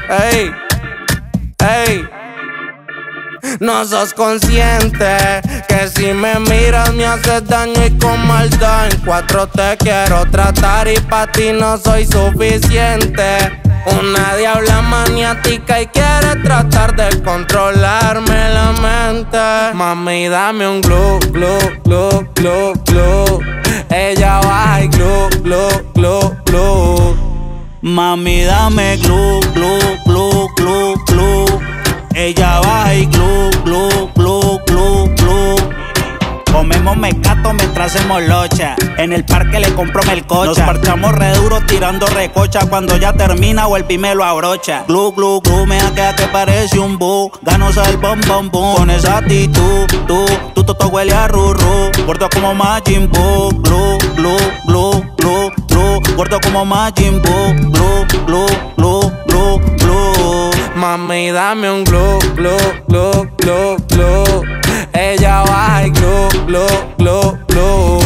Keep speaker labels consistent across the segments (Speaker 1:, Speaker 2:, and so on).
Speaker 1: ey, ey. No sos consciente que si me miras me haces daño y con maldad. En 4 te quiero tratar y pa' ti no soy suficiente. Una diabla maniática y quiere tratar de controlarme la mente. Mami, dame un glu, glu, glu, glu, glu. Ella baja y glu, glu, glu, glu.
Speaker 2: Mami, dame glu, glu, glu, glu, glu. Ella baja y glu, glu, glu, glu, glu. Comemos mecato mientras hacemos locha. En el parque le compro melcocha. Nos parchamos re duro tirando recocha. Cuando ya termina vuelve y me lo abrocha. Glu, glu, glu, me queda que parece un bu. Ganos al bom, bom, bom. Con esa actitud, tu toto huele a rurru. Gordo como Majin Buu. Glu, glu, glu, glu, glu. Gordo como Majin Buu. Glu, glu, glu, glu, glu.
Speaker 1: Mami, dame un glu, glu, glu, glu, glu. Ella baja y glu, glu, glu, glu.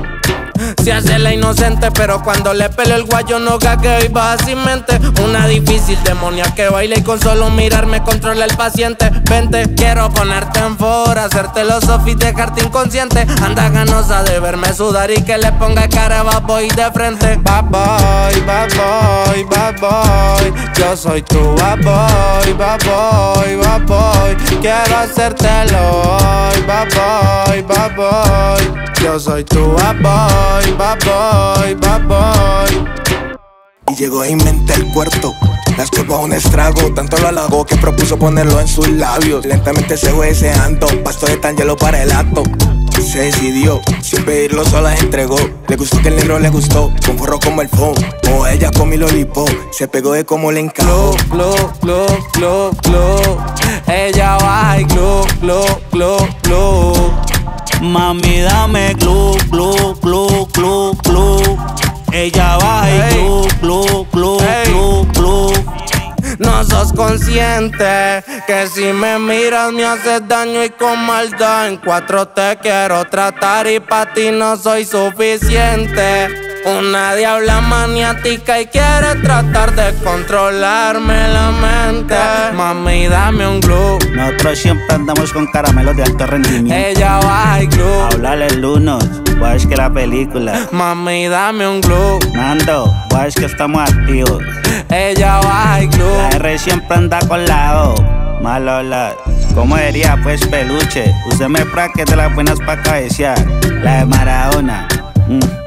Speaker 1: Se hace la inocente, pero cuando le pelo el guayo no gagueo y baja sin mente. Una difícil demonia que baila y con solo mirarme controla el paciente. Vente, quiero ponerte en fora, hacerte los sofis y dejarte inconsciente. Anda ganosa de verme sudar y que le ponga cara a bad boy de frente. Bad boy, bad boy, bad boy. Yo soy tu bad boy, bad boy, bad boy. Quiero hacértelo hoy, bad boy, bad boy. Yo soy tu bad boy, bad boy, bad boy.
Speaker 3: Y llegó y mente el cuarto. Las curvas un estrago, tanto lo halagó que propuso ponerlo en sus labios. Lentamente se fue deseando, pasto de tan hielo para el acto. Se decidió, sin pedirlo sola se entregó. Le gustó que el negro le gustó, con forro como el phone. O ella con mi lollipop, se pegó de como le encajó.
Speaker 1: Glu, glu, glu, glu, glu. Ella baja y glu, glu, glu, glu.
Speaker 2: Mami, dame glu, glu, glu, glu, glu. Ella baja y glu, glu, glu, glu, glu.
Speaker 1: No sos consciente que si me miras me haces daño y con maldad. En 4 te quiero tratar y pa' ti no soy suficiente. Una diabla maniática y quiere tratar de controlarme la mente. Mami, dame un glu.
Speaker 2: Nosotros siempre andamos con caramelos de alto rendimiento.
Speaker 1: Ella baja y glu.
Speaker 2: Háblale lunos, es que la película.
Speaker 1: Mami, dame un glu.
Speaker 2: Nando, es que estamos activos.
Speaker 1: Ella baja y glu.
Speaker 2: La R siempre anda con la O. Malola, ¿cómo diría pues peluche? Usted me praque de las buenas pa' cabecear. La de Maradona.